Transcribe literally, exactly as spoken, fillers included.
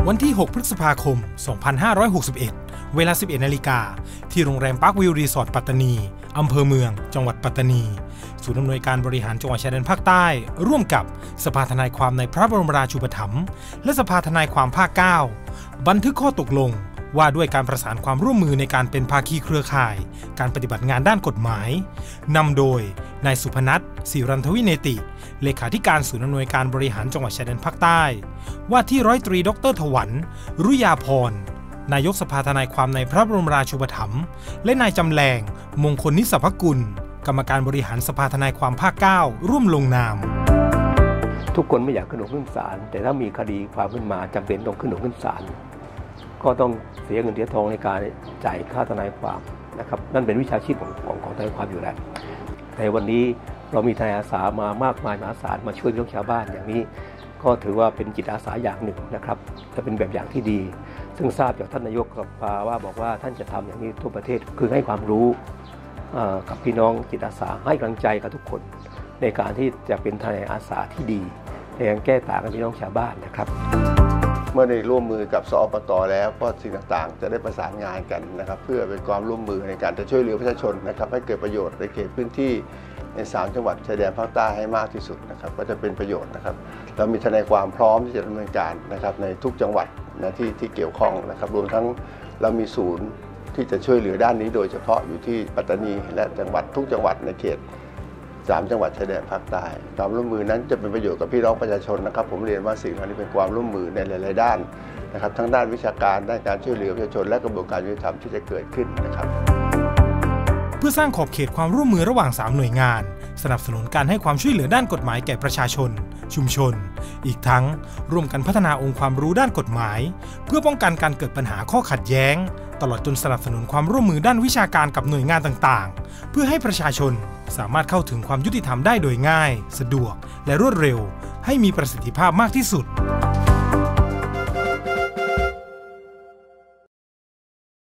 วันที่ หก พฤษภาคม สองพันห้าร้อยหกสิบเอ็ด เวลา สิบเอ็ด นาฬิกาที่โรงแรมปาร์ควิวรีสอร์ทปัตตานีอำเภอเมืองจังหวัดปัตตานีศูนย์อำนวยการบริหารจังหวัดชายแดนภาคใต้ร่วมกับสภาทนายความในพระบรมราชูปถัมภ์และสภาทนายความภาคเก้าบันทึกข้อตกลงว่าด้วยการประสานความร่วมมือในการเป็นภาคีเครือข่ายการปฏิบัติงานด้านกฎหมายนำโดยนายสุพนัท ศิรันทวิเนติเลขาธิการศูนย์อำนวยการบริหารจังหวัดชายแดนภาคใต้ว่าที่ร้อยตรีดรถวันรุยาพรนายกสภาทนายความในพระบรมราชูปถัมภ์และนายจำแรงมงคลนิสภกุลกรรมการบริหารสภาทนายความภาคเก้าร่วมลงนามทุกคนไม่อยากขึ้นขึ้นศาลแต่ถ้ามีคดีความขึ้นมาจำเป็นต้องขึ้นขึ้นศาลก็ต้องเสียเงินเสียทองในการจ่ายค่าทนายความนะครับนั่นเป็นวิชาชีพของของของทนายความอยู่แล้วแต่วันนี้เรามีทนายอาสามามากมายมหาศาลมาช่วยพี่น้องชาวบ้านอย่างนี้ก็ถือว่าเป็นจิตอาสาอย่างหนึ่งนะครับจะเป็นแบบอย่างที่ดีซึ่งทราบจากท่านนายกกับว่าบอกว่าท่านจะทำอย่างนี้ทั่วประเทศคือให้ความรู้กับพี่น้องจิตอาสาให้กำลังใจกับทุกคนในการที่จะเป็นทนายอาสาที่ดีในการแก้ต่างกับพี่น้องชาวบ้านนะครับเมื่อได้ร่วมมือกับสอปต.แล้วก็สิ่งต่างๆจะได้ประสานงานกันนะครับเพื่อเป็นความร่วมมือในการจะช่วยเหลือประชาชนนะครับให้เกิดประโยชน์ในเขตพื้นที่ในสามจังหวัดชายแดนภาคใต้ให้มากที่สุดนะครับก็จะเป็นประโยชน์นะครับเรามีทนายความพร้อมที่จะดำเนินการนะครับในทุกจังหวัดนะที่ที่เกี่ยวข้องนะครับรวมทั้งเรามีศูนย์ที่จะช่วยเหลือด้านนี้โดยเฉพาะอยู่ที่ปัตตานีและจังหวัดทุกจังหวัดในเขตสามจังหวัดชายแดนภาคใต้ความร่วมมือนั้นจะเป็นประโยชน์กับพี่น้องประชาชนนะครับผมเรียนว่าสิ่งเหล่านี้เป็นความร่วมมือในหลายๆด้านนะครับทั้งด้านวิชาการด้านการช่วยเหลือประชาชนและกระบวนการยุติธรรมที่จะเกิดขึ้นนะครับเพื่อสร้างขอบเขตความร่วมมือระหว่างสามหน่วยงานสนับสนุนการให้ความช่วยเหลือด้านกฎหมายแก่ประชาชนชุมชนอีกทั้งร่วมกันพัฒนาองค์ความรู้ด้านกฎหมายเพื่อป้องกันการเกิดปัญหาข้อขัดแย้งตลอดจนสนับสนุนความร่วมมือด้านวิชาการกับหน่วยงานต่างๆเพื่อให้ประชาชนสามารถเข้าถึงความยุติธรรมได้โดยง่ายสะดวกและรวดเร็วให้มีประสิทธิภาพมากที่สุด